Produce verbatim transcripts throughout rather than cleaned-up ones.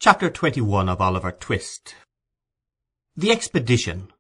Chapter twenty-one of Oliver Twist. The Expedition.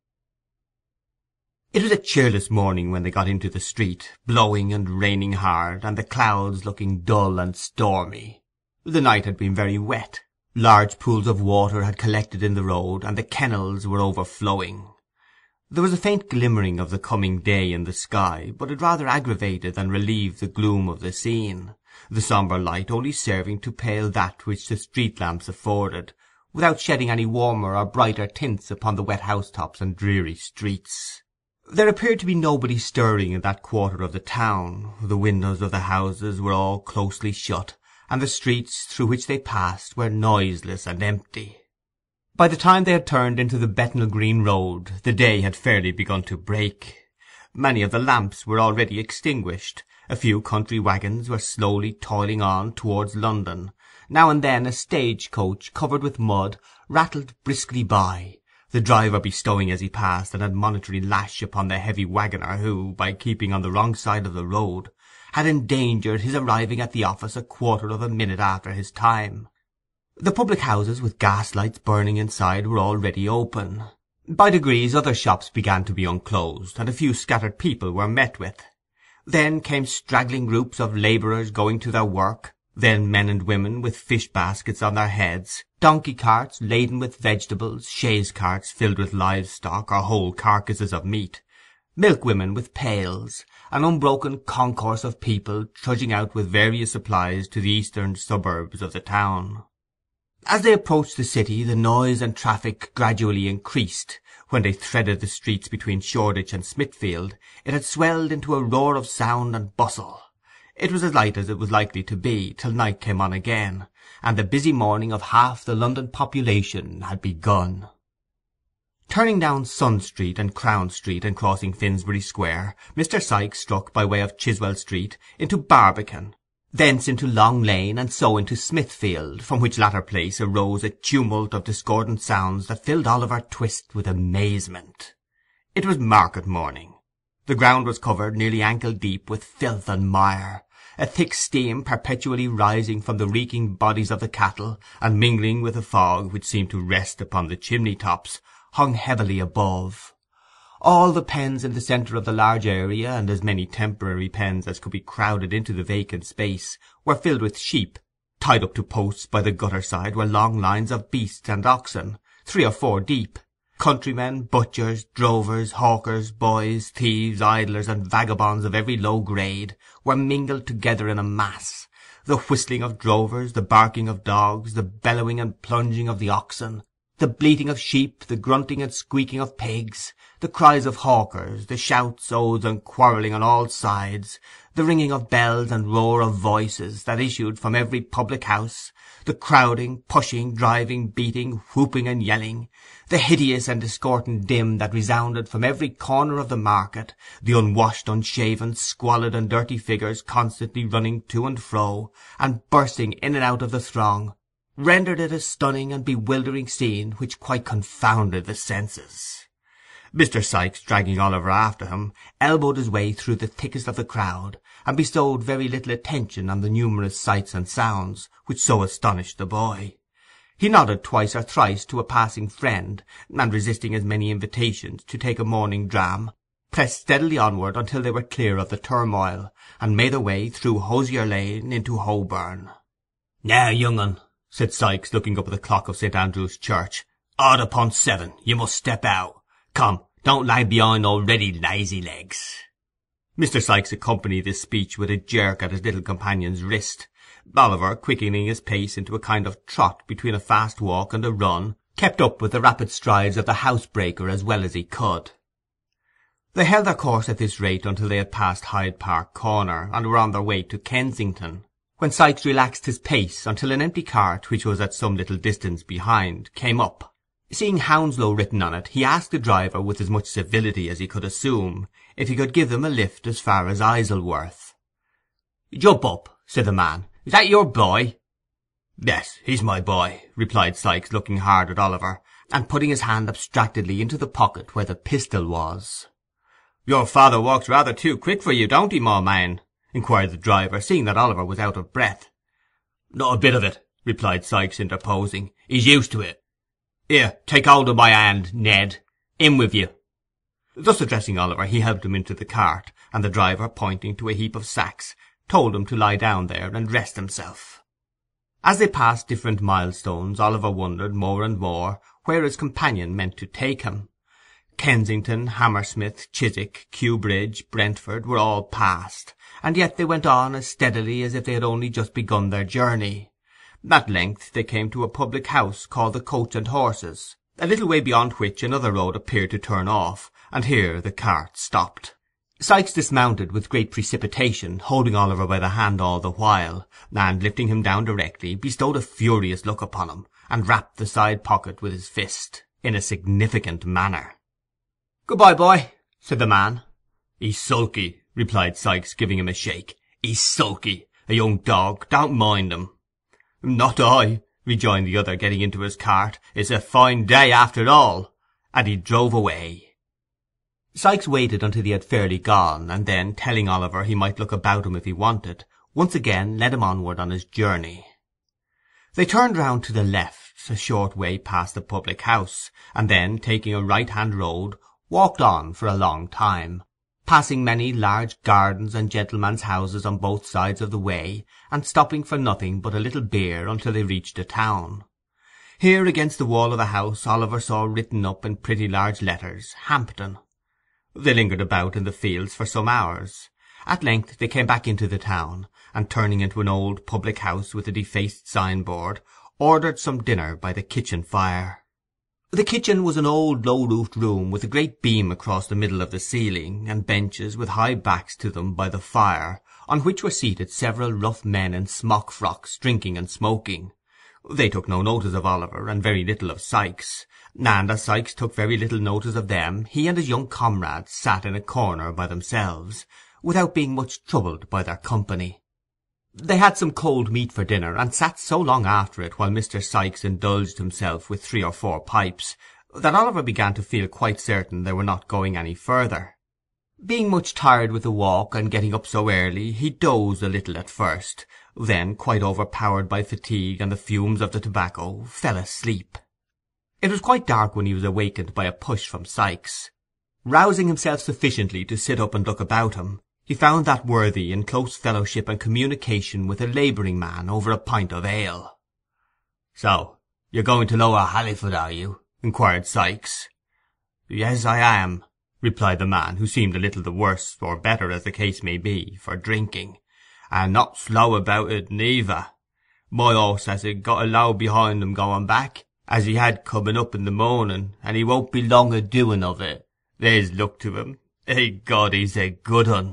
It was a cheerless morning when they got into the street, blowing and raining hard, and the clouds looking dull and stormy. The night had been very wet. Large pools of water had collected in the road, and the kennels were overflowing. There was a faint glimmering of the coming day in the sky, but it rather aggravated than relieved the gloom of the scene, the sombre light only serving to pale that which the street lamps afforded, without shedding any warmer or brighter tints upon the wet housetops and dreary streets. There appeared to be nobody stirring in that quarter of the town. The windows of the houses were all closely shut, and the streets through which they passed were noiseless and empty. By the time they had turned into the Bethnal Green road, the day had fairly begun to break. Many of the lamps were already extinguished. A few country waggons were slowly toiling on towards London. Now and then a stage-coach covered with mud rattled briskly by, the driver bestowing as he passed an admonitory lash upon the heavy waggoner who, by keeping on the wrong side of the road, had endangered his arriving at the office a quarter of a minute after his time. The public houses with gas-lights burning inside were already open. By degrees other shops began to be unclosed, and a few scattered people were met with. Then came straggling groups of labourers going to their work, then men and women with fish-baskets on their heads, donkey-carts laden with vegetables, chaise-carts filled with livestock or whole carcasses of meat, milk-women with pails, an unbroken concourse of people trudging out with various supplies to the eastern suburbs of the town. As they approached the city, the noise and traffic gradually increased. When they threaded the streets between Shoreditch and Smithfield, it had swelled into a roar of sound and bustle. It was as light as it was likely to be, till night came on again, and the busy morning of half the London population had begun. Turning down Sun Street and Crown Street and crossing Finsbury Square, Mr. Sikes struck by way of Chiswell Street into Barbican, thence into Long Lane, and so into Smithfield, from which latter place arose a tumult of discordant sounds that filled Oliver Twist with amazement. It was market morning. The ground was covered nearly ankle-deep with filth and mire, a thick steam perpetually rising from the reeking bodies of the cattle, and mingling with the fog which seemed to rest upon the chimney-tops, hung heavily above. All the pens in the centre of the large area, and as many temporary pens as could be crowded into the vacant space, were filled with sheep. Tied up to posts by the gutter side were long lines of beasts and oxen, three or four deep. Countrymen, butchers, drovers, hawkers, boys, thieves, idlers, and vagabonds of every low grade were mingled together in a mass. The whistling of drovers, the barking of dogs, the bellowing and plunging of the oxen, the bleating of sheep, the grunting and squeaking of pigs, the cries of hawkers, the shouts, oaths, and quarrelling on all sides, the ringing of bells and roar of voices that issued from every public-house, the crowding, pushing, driving, beating, whooping and yelling, the hideous and discordant din that resounded from every corner of the market, the unwashed, unshaven, squalid and dirty figures constantly running to and fro, and bursting in and out of the throng, rendered it a stunning and bewildering scene which quite confounded the senses. Mr. Sikes, dragging Oliver after him, elbowed his way through the thickest of the crowd, and bestowed very little attention on the numerous sights and sounds which so astonished the boy. He nodded twice or thrice to a passing friend, and, resisting as many invitations to take a morning dram, pressed steadily onward until they were clear of the turmoil, and made their way through Hosier Lane into Holborn. "Now, young un," said Sikes, looking up at the clock of St. Andrew's Church, "odd upon seven, you must step out. Come, don't lag behind already, lazy legs." Mr. Sikes accompanied this speech with a jerk at his little companion's wrist. Oliver, quickening his pace into a kind of trot between a fast walk and a run, kept up with the rapid strides of the housebreaker as well as he could. They held their course at this rate until they had passed Hyde Park Corner, and were on their way to Kensington, when Sikes relaxed his pace until an empty cart, which was at some little distance behind, came up. Seeing Hounslow written on it, he asked the driver with as much civility as he could assume if he could give them a lift as far as Isleworth. "Jump up," said the man. "Is that your boy?" "Yes, he's my boy," replied Sikes, looking hard at Oliver, and putting his hand abstractedly into the pocket where the pistol was. "Your father walks rather too quick for you, don't he, my man?" inquired the driver, seeing that Oliver was out of breath. "Not a bit of it," replied Sikes, interposing. "He's used to it. Here, take hold of my hand, Ned. In with you." Thus addressing Oliver, he helped him into the cart, and the driver, pointing to a heap of sacks, told him to lie down there and rest himself. As they passed different milestones, Oliver wondered more and more where his companion meant to take him. Kensington, Hammersmith, Chiswick, Kew Bridge, Brentford were all passed, and yet they went on as steadily as if they had only just begun their journey. At length they came to a public house called the Coach and Horses, a little way beyond which another road appeared to turn off, and here the cart stopped. Sikes dismounted with great precipitation, holding Oliver by the hand all the while, and, lifting him down directly, bestowed a furious look upon him, and rapped the side pocket with his fist, in a significant manner. "Good-bye, boy," said the man. "He's sulky," replied Sikes, giving him a shake. "He's sulky. A young dog. Don't mind him." "Not I," rejoined the other, getting into his cart. "It's a fine day after all." And he drove away. Sikes waited until he had fairly gone, and then, telling Oliver he might look about him if he wanted, once again led him onward on his journey. They turned round to the left, a short way past the public house, and then, taking a right-hand road, walked on for a long time, passing many large gardens and gentlemen's houses on both sides of the way, and stopping for nothing but a little beer until they reached a town. Here, against the wall of a house, Oliver saw written up in pretty large letters, Hampton. They lingered about in the fields for some hours. At length they came back into the town, and turning into an old public house with a defaced signboard, ordered some dinner by the kitchen fire. The kitchen was an old low-roofed room with a great beam across the middle of the ceiling, and benches with high backs to them by the fire, on which were seated several rough men in smock-frocks, drinking and smoking. They took no notice of Oliver, and very little of Sikes, and as Sikes took very little notice of them, he and his young comrades sat in a corner by themselves, without being much troubled by their company. They had some cold meat for dinner, and sat so long after it while Mister Sikes indulged himself with three or four pipes, that Oliver began to feel quite certain they were not going any further. Being much tired with the walk and getting up so early, he dozed a little at first, then, quite overpowered by fatigue and the fumes of the tobacco, fell asleep. It was quite dark when he was awakened by a push from Sikes. Rousing himself sufficiently to sit up and look about him, he found that worthy in close fellowship and communication with a labouring man over a pint of ale. "So, you're going to Lower Halliford, are you?" inquired Sikes. "Yes, I am," replied the man, who seemed a little the worse, or better, as the case may be, for drinking, "and not slow about it neither. My horse has got a load behind him going back, as he had coming up in the morning, and he won't be long a doing of it. There's luck to him. Eh, God, he's a good un."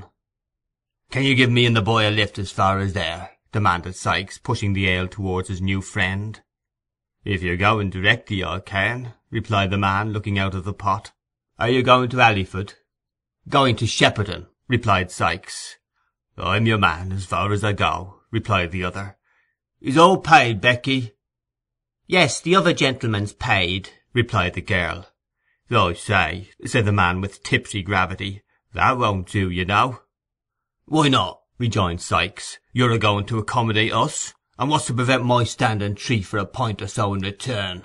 "Can you give me and the boy a lift as far as there?" demanded Sikes, pushing the ale towards his new friend. "If you're going directly, I can," replied the man, looking out of the pot. "Are you going to Halliford?" "Going to Shepperton," replied Sikes. "I'm your man, as far as I go," replied the other. "Is all paid, Becky?" "Yes, the other gentleman's paid," replied the girl. "I say," said the man with tipsy gravity, "that won't do, you know." "Why not?" rejoined Sikes. "You're a-going to accommodate us, and what's to prevent my standing treat for a pint or so in return?"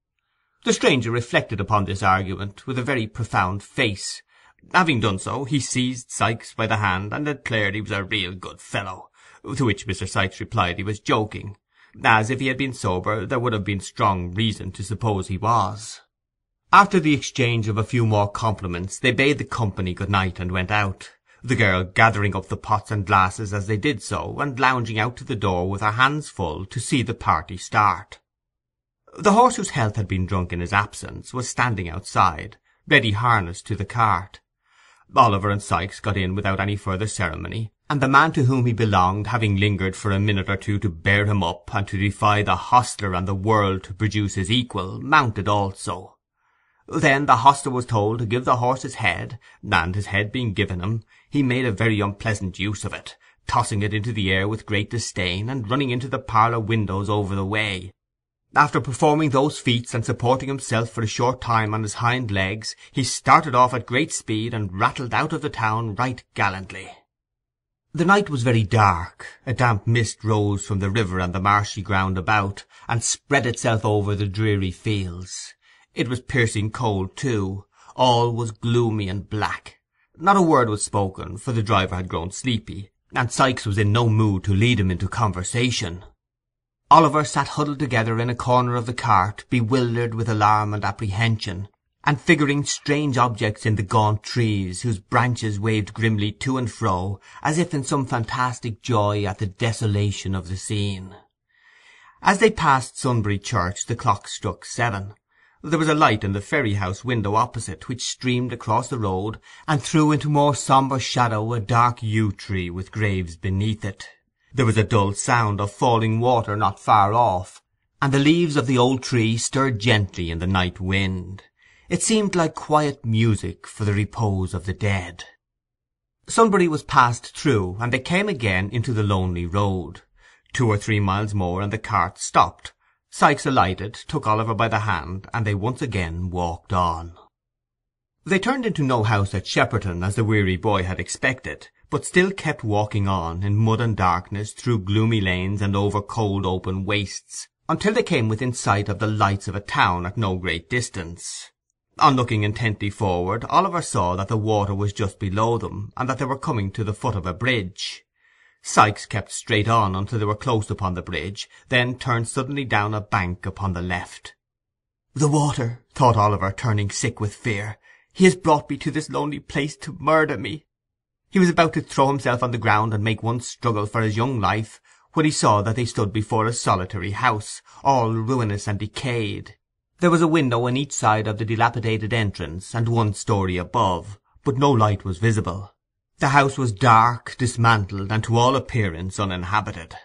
The stranger reflected upon this argument with a very profound face. Having done so, he seized Sikes by the hand, and declared he was a real good fellow, to which Mister Sikes replied he was joking, as if he had been sober there would have been strong reason to suppose he was. After the exchange of a few more compliments, they bade the company good night and went out, the girl gathering up the pots and glasses as they did so, and lounging out to the door with her hands full to see the party start. The horse, whose health had been drunk in his absence, was standing outside, ready harnessed to the cart. Oliver and Sikes got in without any further ceremony, and the man to whom he belonged, having lingered for a minute or two to bear him up and to defy the hostler and the world to produce his equal, mounted also. Then the hostler was told to give the horse his head, and his head being given him, he made a very unpleasant use of it, tossing it into the air with great disdain, and running into the parlour windows over the way. After performing those feats and supporting himself for a short time on his hind legs, he started off at great speed and rattled out of the town right gallantly. The night was very dark. A damp mist rose from the river and the marshy ground about, and spread itself over the dreary fields. It was piercing cold too. All was gloomy and black. Not a word was spoken, for the driver had grown sleepy, and Sikes was in no mood to lead him into conversation. Oliver sat huddled together in a corner of the cart, bewildered with alarm and apprehension, and figuring strange objects in the gaunt trees, whose branches waved grimly to and fro, as if in some fantastic joy at the desolation of the scene. As they passed Sunbury Church, the clock struck seven. There was a light in the ferry-house window opposite, which streamed across the road, and threw into more sombre shadow a dark yew-tree with graves beneath it. There was a dull sound of falling water not far off, and the leaves of the old tree stirred gently in the night wind. It seemed like quiet music for the repose of the dead. Sunbury was passed through, and they came again into the lonely road. Two or three miles more, and the cart stopped. Sikes alighted, took Oliver by the hand, and they once again walked on. They turned into no house at Shepperton, as the weary boy had expected, but still kept walking on, in mud and darkness, through gloomy lanes and over cold open wastes, until they came within sight of the lights of a town at no great distance. On looking intently forward, Oliver saw that the water was just below them, and that they were coming to the foot of a bridge. Sikes kept straight on until they were close upon the bridge, then turned suddenly down a bank upon the left. "The water," thought Oliver, turning sick with fear. "He has brought me to this lonely place to murder me." He was about to throw himself on the ground and make one struggle for his young life, when he saw that they stood before a solitary house, all ruinous and decayed. There was a window on each side of the dilapidated entrance, and one story above, but no light was visible. The house was dark, dismantled, and to all appearance uninhabited.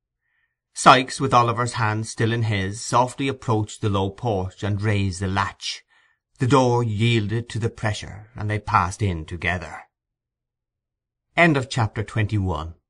Sikes, with Oliver's hand still in his, softly approached the low porch and raised the latch. The door yielded to the pressure, and they passed in together. End of chapter twenty-one.